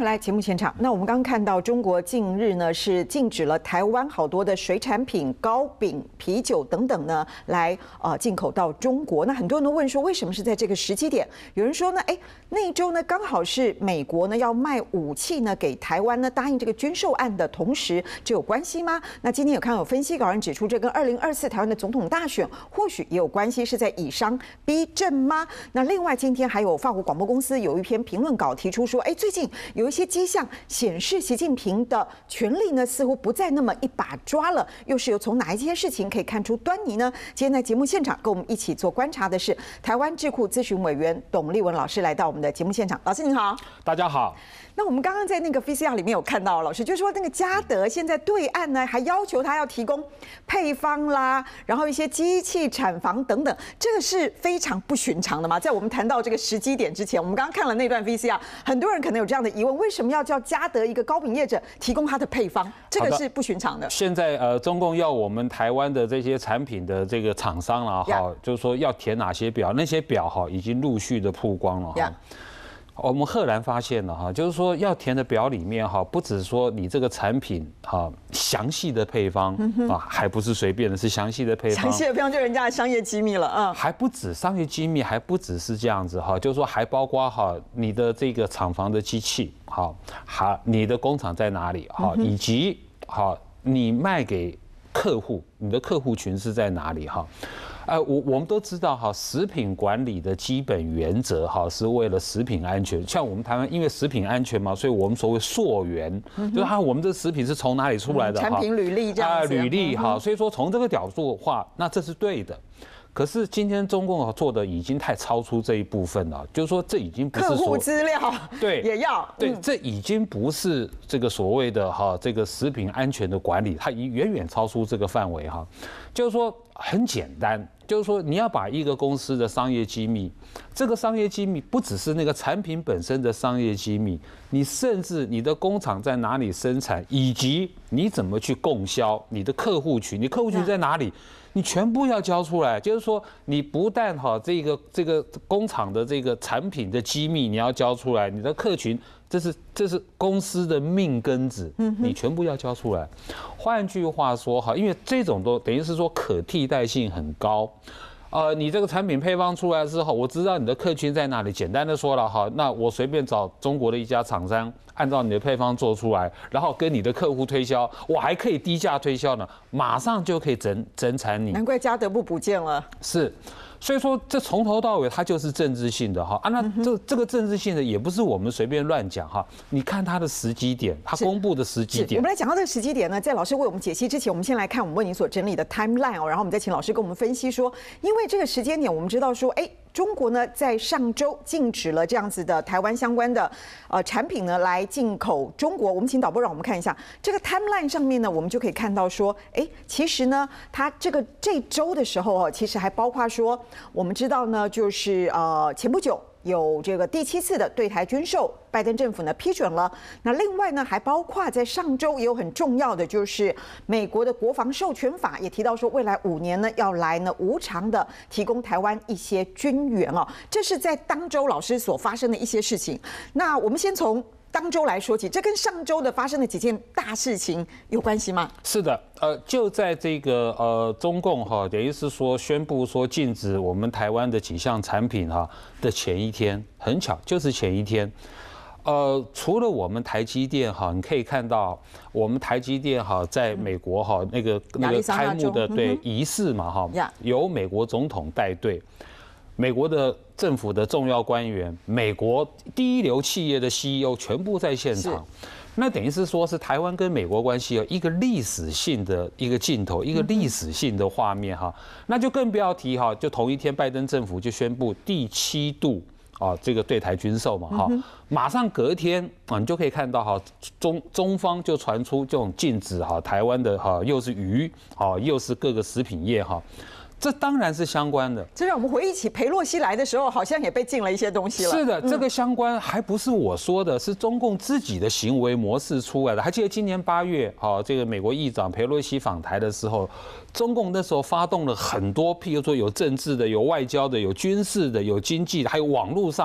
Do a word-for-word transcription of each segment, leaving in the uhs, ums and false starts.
回来节目现场。那我们刚刚看到，中国近日呢是禁止了台湾好多的水产品、糕饼、啤酒等等呢，来呃进口到中国。那很多人都问说，为什么是在这个时机点？有人说呢，哎，那一周呢刚好是美国呢要卖武器呢给台湾呢，答应这个军售案的同时，这有关系吗？那今天有看到有分析稿人指出，这跟二零二四台湾的总统大选或许也有关系，是在以商逼政吗？那另外今天还有法国广播公司有一篇评论稿提出说，哎，最近有一些迹象显示，习近平的权力呢似乎不再那么一把抓了，又是有从哪一些事情可以看出端倪呢？今天在节目现场跟我们一起做观察的是台湾智库咨询委员董立文老师，来到我们的节目现场。老师您好。 大家好。 那我们刚刚在那个 V C R 里面有看到，老师就说那个嘉德现在对岸呢还要求他要提供配方啦，然后一些机器产房等等，这个是非常不寻常的嘛。在我们谈到这个时机点之前，我们刚刚看了那段 V C R， 很多人可能有这样的疑问：为什么要叫嘉德一个糕饼业者提供他的配方？这个是不寻常的。 现在呃，中共要我们台湾的这些产品的这个厂商啦，哈， yeah. 就是说要填哪些表，那些表哈已经陆续的曝光了哈。Yeah. 我们赫然发现了哈，就是说要填的表里面哈，不只说你这个产品哈详细的配方啊，还不是随便的，是详细的配方。 详细的配方就人家的商业机密了啊。 还不止商业机密，还不只是这样子哈，就是说还包括哈你的这个厂房的机器，好，好你的工厂在哪里，好，以及好你卖给客户，你的客户群是在哪里哈。呃，我我们都知道哈，食品管理的基本原则哈，是为了食品安全。像我们台湾，因为食品安全嘛，所以我们所谓溯源，嗯、就是它我们的食品是从哪里出来的哈、嗯？ 产品履历这样子。 啊，履历哈，所以说从这个角度的话，那这是对的。可是今天中共做的已经太超出这一部分了，就是说这已经不是客户资料对也要对、 嗯， 这已经不是这个所谓的哈这个食品安全的管理，它已远远超出这个范围哈。就是说很简单，就是说你要把一个公司的商业机密，这个商业机密不只是那个产品本身的商业机密，你甚至你的工厂在哪里生产，以及你怎么去供销，你的客户群，你客户群在哪里？你全部要交出来，就是说，你不但哈这个这个工厂的这个产品的机密你要交出来，你的客群，这是这是公司的命根子，你全部要交出来。换句话说哈，因为这种都等于是说可替代性很高。呃，你这个产品配方出来之后，我知道你的客群在哪里。简单的说了哈，那我随便找中国的一家厂商，按照你的配方做出来，然后跟你的客户推销，我还可以低价推销呢，马上就可以整整产你。 难怪嘉德不补件了。 是。所以说，这从头到尾它就是政治性的哈啊，那这这个政治性的也不是我们随便乱讲哈。你看它的时机点，它公布的时机点。 我们来讲到这个时机点呢，在老师为我们解析之前，我们先来看我们为您所整理的 timeline 哦，然后我们再请老师跟我们分析说，因为这个时间点，我们知道说，哎，中国呢在上周禁止了这样子的台湾相关的呃产品呢来进口中国。我们请导播让我们看一下这个 timeline 上面呢，我们就可以看到说，哎，其实呢，它这个这周的时候哦，其实还包括说。我们知道呢，就是呃前不久有这个第七次的对台军售，拜登政府呢批准了。那另外呢，还包括在上周也有很重要的，就是美国的国防授权法也提到说，未来五年呢要来呢无偿的提供台湾一些军援哦。这是在当周老师所发生的一些事情。那我们先从当周来说起，这跟上周的发生的几件大事情有关系吗？ 是的，呃，就在这个呃中共哈，等于是说宣布说禁止我们台湾的几项产品哈的前一天，很巧就是前一天，呃，除了我们台积电哈，你可以看到我们台积电哈在美国哈那个那个开幕的对仪式嘛哈，由美国总统带队。美国的政府的重要官员，美国第一流企业的 C E O 全部在现场，那等于是说是台湾跟美国关系有一个历史性的一个镜头，一个历史性的画面哈，那就更不要提哈，就同一天拜登政府就宣布第七度啊这个对台军售嘛哈，马上隔天啊你就可以看到哈中中方就传出这种禁止哈台湾的哈又是鱼啊又是各个食品业哈。这当然是相关的， 这让我们回忆起裴洛西来的时候，好像也被禁了一些东西了。 是的，这个相关还不是我说的，是中共自己的行为模式出来的。还记得今年八月，好，这个美国议长裴洛西访台的时候，中共那时候发动了很多，譬如说有政治的、有外交的、有军事的、有经济的，还有网络上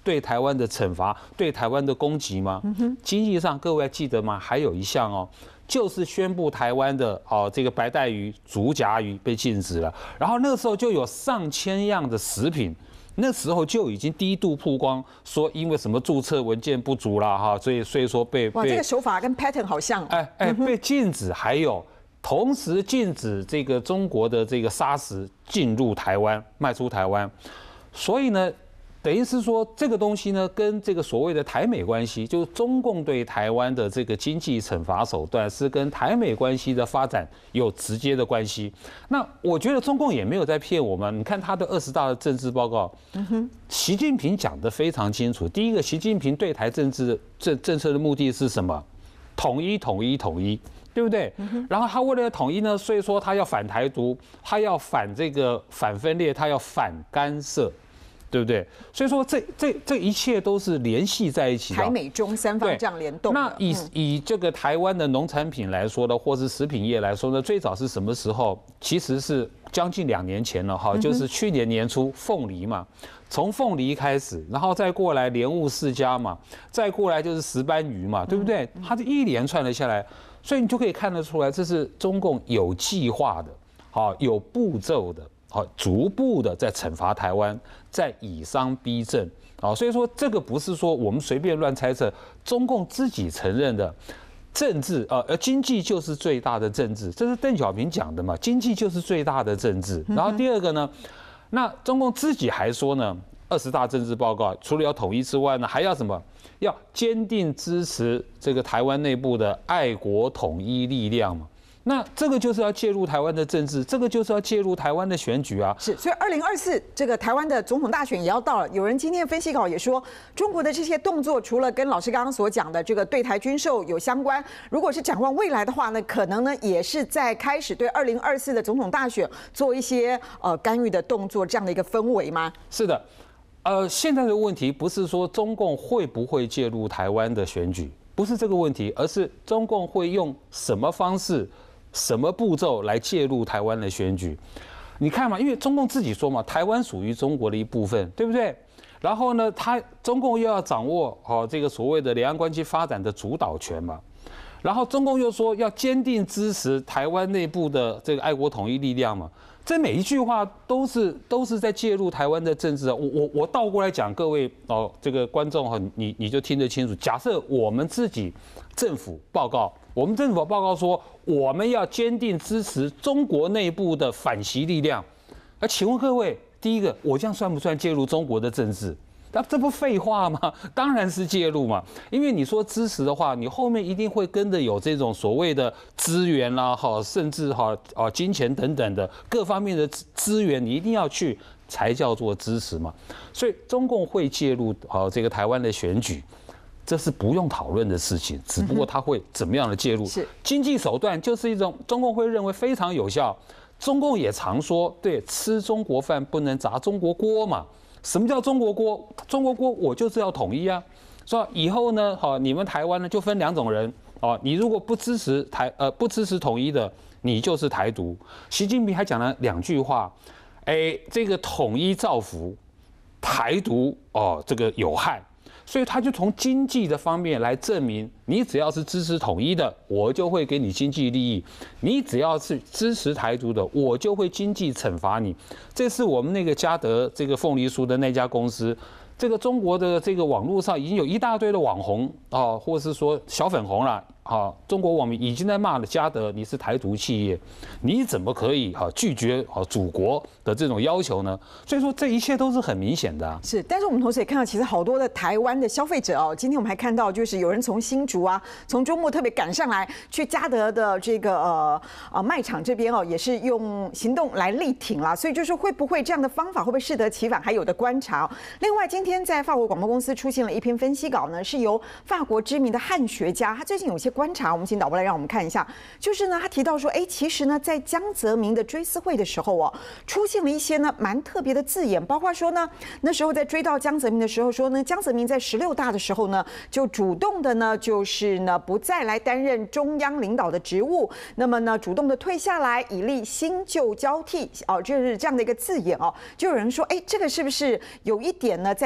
对台湾的惩罚、对台湾的攻击吗？经济上，各位还记得吗？还有一项哦。就是宣布台湾的哦这个白带鱼、竹荚鱼被禁止了，然后那个时候就有上千样的食品，那时候就已经低度曝光，说因为什么注册文件不足啦哈，所以所以说被哇这个手法跟 pattern 好像， 哎哎被禁止，还有同时禁止这个中国的这个砂石进入台湾、卖出台湾，所以呢。等于是说，这个东西呢，跟这个所谓的台美关系，就是中共对台湾的这个经济惩罚手段，是跟台美关系的发展有直接的关系。那我觉得中共也没有在骗我们。你看他的二十大的政治报告，习近平讲得非常清楚。第一个，习近平对台政治政政策的目的是什么？统一，统一，统一。对不对？然后他为了统一呢，所以说他要反台独，他要反这个反分裂，他要反干涉。对不对？所以说这这这一切都是联系在一起的。 台美中三方这样联动。 那以以这个台湾的农产品来说呢，或是食品业来说呢，最早是什么时候？其实是将近两年前了哈，就是去年年初凤梨嘛，从凤梨开始，然后再过来莲雾世家嘛，再过来就是石斑鱼嘛，对不对？它这一连串的下来，所以你就可以看得出来，这是中共有计划的，好有步骤的。好，逐步的在惩罚台湾，在以商逼政啊，所以说这个不是说我们随便乱猜测，中共自己承认的，政治呃呃经济就是最大的政治，这是邓小平讲的嘛，经济就是最大的政治。然后第二个呢，那中共自己还说呢，二十大政治报告除了要统一之外呢，还要什么？要坚定支持这个台湾内部的爱国统一力量嘛。那这个就是要介入台湾的政治，这个就是要介入台湾的选举啊。 是，所以二零二四这个台湾的总统大选也要到了。有人今天分析稿也说，中国的这些动作，除了跟老师刚刚所讲的这个对台军售有相关，如果是展望未来的话呢，可能呢也是在开始对二零二四的总统大选做一些呃干预的动作，这样的一个氛围吗？ 是的，呃，现在的问题不是说中共会不会介入台湾的选举，不是这个问题，而是中共会用什么方式。什么步骤来介入台湾的选举？你看嘛，因为中共自己说嘛，台湾属于中国的一部分，对不对？然后呢，他中共又要掌握好这个所谓的两岸关系发展的主导权嘛。然后中共又说要坚定支持台湾内部的这个爱国统一力量嘛。这每一句话都是都是在介入台湾的政治啊！我我我倒过来讲，各位哦，这个观众哈，你你就听得清楚。假设我们自己政府报告，我们政府报告说我们要坚定支持中国内部的反习力量，那请问各位，第一个，我这样算不算介入中国的政治？那这不废话吗？当然是介入嘛，因为你说支持的话，你后面一定会跟着有这种所谓的资源啦，哈，甚至哈啊金钱等等的各方面的资源，你一定要去才叫做支持嘛。所以中共会介入好这个台湾的选举，这是不用讨论的事情，只不过他会怎么样的介入？ 是经济手段就是一种中共会认为非常有效。中共也常说，对，吃中国饭不能砸中国锅嘛。什么叫中国锅？中国锅我就是要统一啊，说以后呢，好，你们台湾呢就分两种人哦，你如果不支持台呃不支持统一的，你就是台独。习近平还讲了两句话，哎，这个统一造福，台独哦这个有害，所以他就从经济的方面来证明，你只要是支持统一的，我就会给你经济利益；你只要是支持台独的，我就会经济惩罚你。这是我们那个嘉德这个凤梨酥的那家公司，这个中国的这个网络上已经有一大堆的网红啊，或是说小粉红了。好，中国网民已经在骂了嘉德，你是台独企业，你怎么可以哈拒绝好祖国的这种要求呢？所以说这一切都是很明显的、啊。 是，但是我们同时也看到，其实好多的台湾的消费者哦，今天我们还看到，就是有人从新竹啊，从周末特别赶上来，去嘉德的这个呃呃卖场这边哦，也是用行动来力挺啦。所以就是会不会这样的方法会不会适得其反，还有的观察、哦。另外，今天在法国广播公司出现了一篇分析稿呢，是由法国知名的汉学家，他最近有些观察，我们请导播来让我们看一下。就是呢，他提到说，哎，其实呢，在江泽民的追思会的时候哦，出现了一些呢蛮特别的字眼，包括说呢，那时候在追悼江泽民的时候说呢，江泽民在十六大的时候呢，就主动的呢，就是呢不再来担任中央领导的职务，那么呢，主动的退下来，以利新旧交替哦，就是这样的一个字眼哦。就有人说，哎，这个是不是有一点呢，在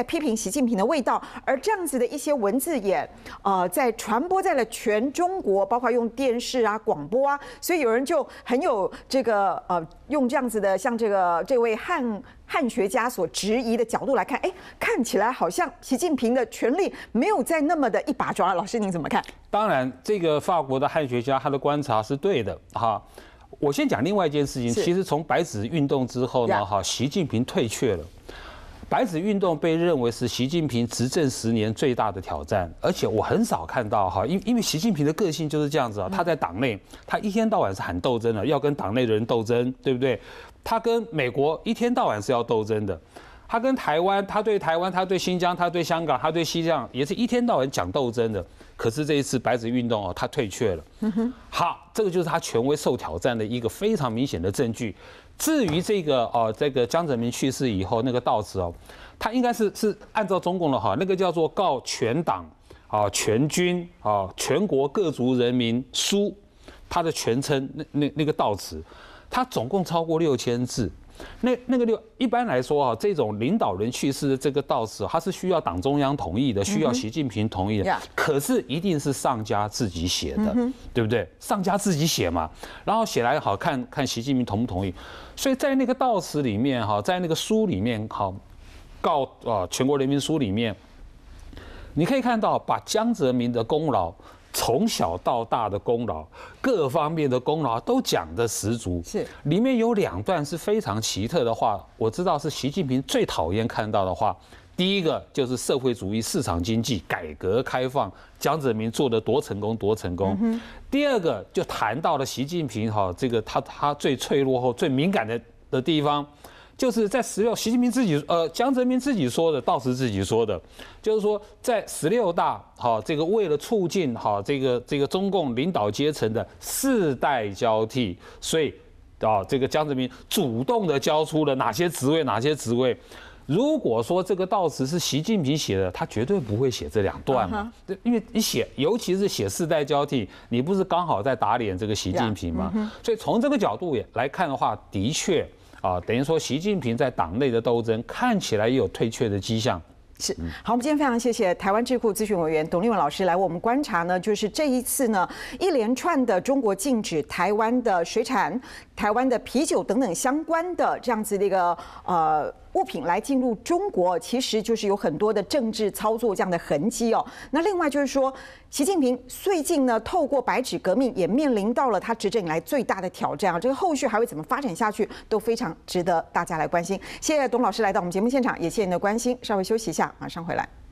批评习近平的味道，而这样子的一些文字也呃在传播在了全中国，包括用电视啊、广播啊，所以有人就很有这个呃用这样子的，像这个这位汉汉学家所质疑的角度来看，哎，看起来好像习近平的权力没有再那么的一把抓。老师您怎么看？ 当然，这个法国的汉学家他的观察是对的哈。我先讲另外一件事情，其实从白纸运动之后呢，哈，习近平退却了。白纸运动被认为是习近平执政十年最大的挑战，而且我很少看到哈，因因为习近平的个性就是这样子啊，他在党内他一天到晚是喊斗争的，要跟党内的人斗争，对不对？他跟美国一天到晚是要斗争的，他跟台湾，他对台湾，他对新疆，他对香港，他对西藏也是一天到晚讲斗争的。可是这一次白纸运动哦，他退却了。好，这个就是他权威受挑战的一个非常明显的证据。至于这个哦，这个江泽民去世以后那个悼词哦，他应该是是按照中共的哈，那个叫做告全党啊、全军啊、全国各族人民书，他的全称那那那个悼词，他总共超过六千字。那那个六一般来说啊，这种领导人去世的这个悼词，它是需要党中央同意的，需要习近平同意的。可是一定是上家自己写的，对不对？上家自己写嘛，然后写来好看看习近平同不同意。所以在那个悼词里面哈，在那个书里面好告啊全国人民书里面，你可以看到把江泽民的功劳。从小到大的功劳，各方面的功劳都讲得十足。是，里面有两段是非常奇特的话，我知道是习近平最讨厌看到的话。第一个就是社会主义市场经济改革开放，江泽民做得多成功多成功。嗯、第二个就谈到了习近平哈，这个他他最脆弱后最敏感的的地方。就是在十六，习近平自己呃，江泽民自己说的，悼词自己说的，就是说在十六大，好，这个为了促进好这个这个中共领导阶层的世代交替，所以啊，这个江泽民主动的交出了哪些职位，哪些职位。如果说这个悼词是习近平写的，他绝对不会写这两段嘛，因为你写，尤其是写世代交替，你不是刚好在打脸这个习近平吗？所以从这个角度也来看的话，的确。啊，等于说习近平在党内的斗争看起来也有退却的迹象。 是，好，我们今天非常谢谢台湾智库咨询委员董立文老师来为我们观察呢，就是这一次呢一连串的中国禁止台湾的水产、台湾的啤酒等等相关的这样子的一个呃物品来进入中国，其实就是有很多的政治操作这样的痕迹哦。那另外就是说，习近平最近呢透过白纸革命也面临到了他执政以来最大的挑战啊，这个后续还会怎么发展下去，都非常值得大家来关心。谢谢董老师来到我们节目现场，也谢谢你的关心。稍微休息一下。马上回来。